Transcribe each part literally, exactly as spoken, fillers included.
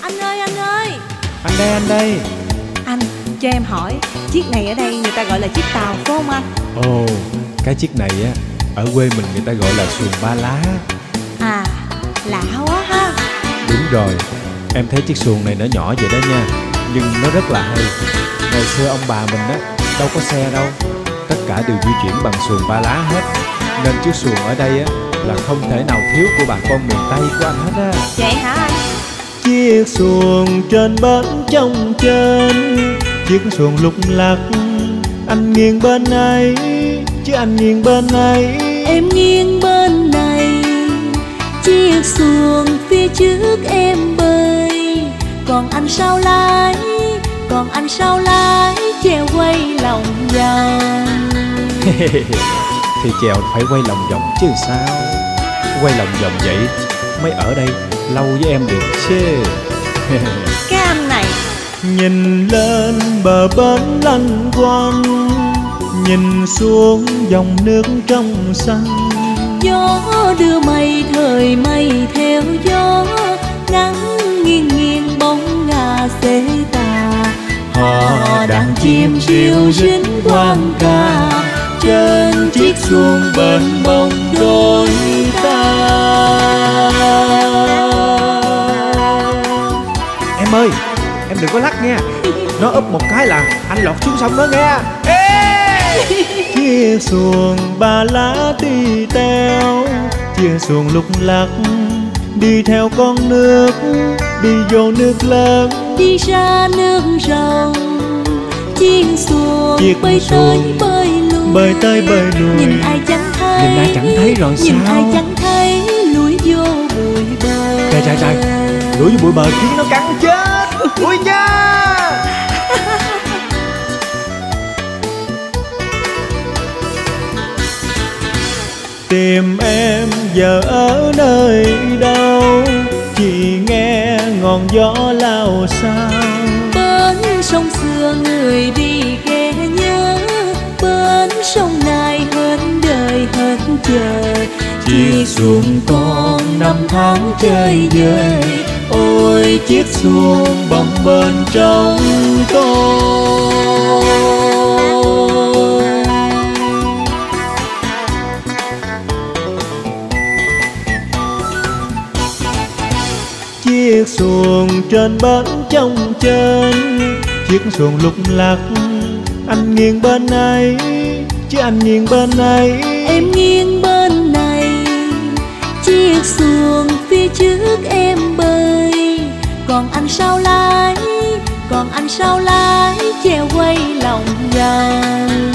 Anh ơi, anh ơi. Anh đây, anh đây. Anh, cho em hỏi, chiếc này ở đây người ta gọi là chiếc tàu phải không anh? Ồ, cái chiếc này á, ở quê mình người ta gọi là xuồng ba lá. À, lạ quá ha. Đúng rồi, em thấy chiếc xuồng này nó nhỏ vậy đó nha, nhưng nó rất là hay. Ngày xưa ông bà mình á, đâu có xe đâu, tất cả đều di chuyển bằng xuồng ba lá hết. Nên chiếc xuồng ở đây á, là không thể nào thiếu của bà con miền Tây của anh hết á. Vậy hả anh? Chiếc xuồng trên bến trong trên, chiếc xuồng lục lạc, anh nghiêng bên ấy, chứ anh nghiêng bên ấy. Em nghiêng bên này, chiếc xuồng phía trước em bơi, còn anh sau lái, còn anh sau lái chèo quay lòng vòng. Thì chèo phải quay lòng vòng chứ sao. Quay lòng vòng vậy mới ở đây lâu với em được chứ. Cái anh này. Nhìn lên bờ bến lanh quanh, nhìn xuống dòng nước trong xanh. Gió đưa mây thời mây theo gió, nắng nghiêng nghiêng bóng ngả xế tà. Họ đang chim chiều dính quang ca, trên chiếc xuồng bên bông đôi ta. Em ơi, em đừng có lắc nha, nó úp một cái là anh lọt xuống sông đó nghe. Chiếc xuồng ba lá đi teo, chiếc xuồng lục lạc, đi theo con nước, đi vô nước lớn, đi ra nước rồng. Chiếc xuồng chiếc bơi xuồng tới bơi lui, bơi tới bơi lui. Nhìn ai chẳng thấy, nhìn ai chẳng thấy rồi nhìn sao? ai chẳng thấy lúi vô bụi bờ. Trời trời trời, lúi vô bụi bờ kiến nó cắn chết. Ui cha. Tìm em giờ ở nơi đâu, chỉ nghe ngọn gió lao sao. Bên sông xưa người đi ghé nhớ, bên sông này hết đời hết chờ. Chiếc xuồng còn năm tháng chơi vơi, ôi chiếc xuồng bồng bềnh trong tôi. Chiếc xuồng trên bến trong trên, chiếc xuồng lục lạc, anh nghiêng bên ấy, chứ anh nghiêng bên ấy. Em nghiêng bên này, chiếc xuồng phía trước em bơi, còn anh sau lái, còn anh sau lái chèo quay lòng vòng.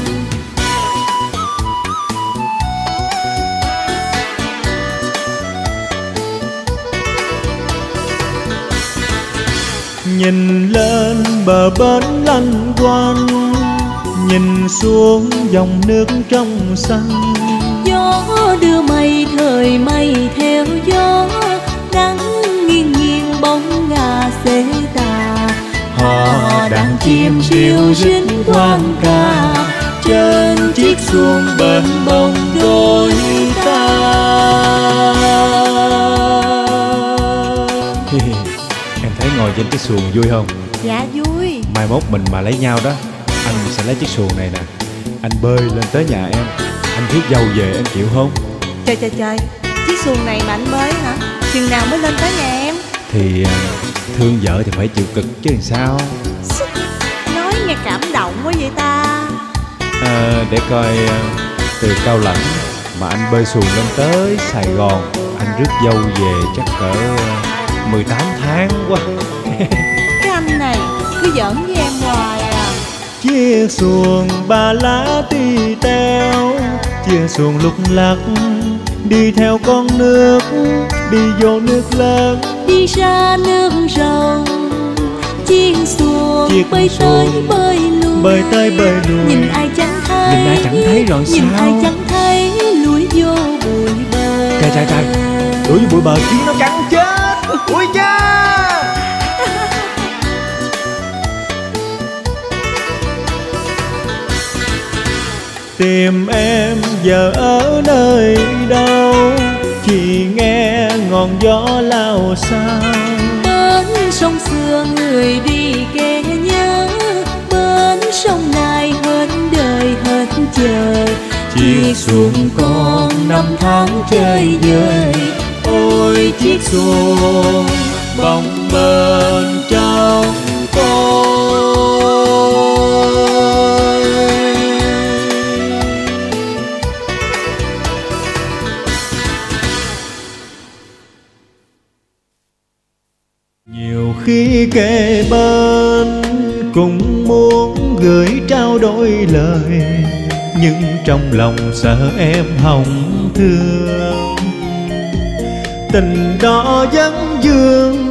Nhìn lên bờ bến lanh quanh, nhìn xuống dòng nước trong xanh. Gió đưa mây thời mây theo gió, nắng nghiêng nghiêng bóng ngả xế tà. Họ đang chim chiều dính quang ca, trên chiếc xuồng bên bông đôi ta. Em thấy ngồi trên chiếc xuồng vui không? Dạ vui. Mai mốt mình mà lấy nhau đó, anh sẽ lấy chiếc xuồng này nè, anh bơi lên tới nhà em, anh rước dâu về em chịu không? Trời trời trời, chiếc xuồng này mà anh bơi hả? Chừng nào mới lên tới nhà em? Thì à, thương vợ thì phải chịu cực chứ làm sao. Nói nghe cảm động quá vậy ta. À, để coi à, từ Cao Lãnh mà anh bơi xuồng lên tới Sài Gòn, anh rước dâu về chắc cỡ mười tám tháng quá. Cái anh này cứ giỡn với em hoài à. Chiếc xuồng ba lá đi teo, chiếc xuồng lục lạc, đi theo con nước, đi vô nước lớn, đi ra nước rồng. Chiếc xuồng chiếc bơi tới bơi lui, bơi tới bơi lui. Nhìn ai chẳng thấy, nhìn ai chẳng thấy rồi nhìn sao? ai chẳng thấy lúi vô bụi bờ. Trời trời trời, lúi vô bụi bờ kiến nó cắn chết. Ui cha. Tìm em giờ ở nơi đâu, chỉ nghe ngọn gió lao sao. Bên sông xưa người đi ghé nhớ, bên sông này hết đời hết chờ. Chiếc xuồng con năm tháng chơi vơi, ôi chiếc xuồng bồng bềnh trong tôi. Nhiều khi kề bên cũng muốn gửi trao đổi lời, nhưng trong lòng sợ em hỏng thương. Tình đó vẫn vương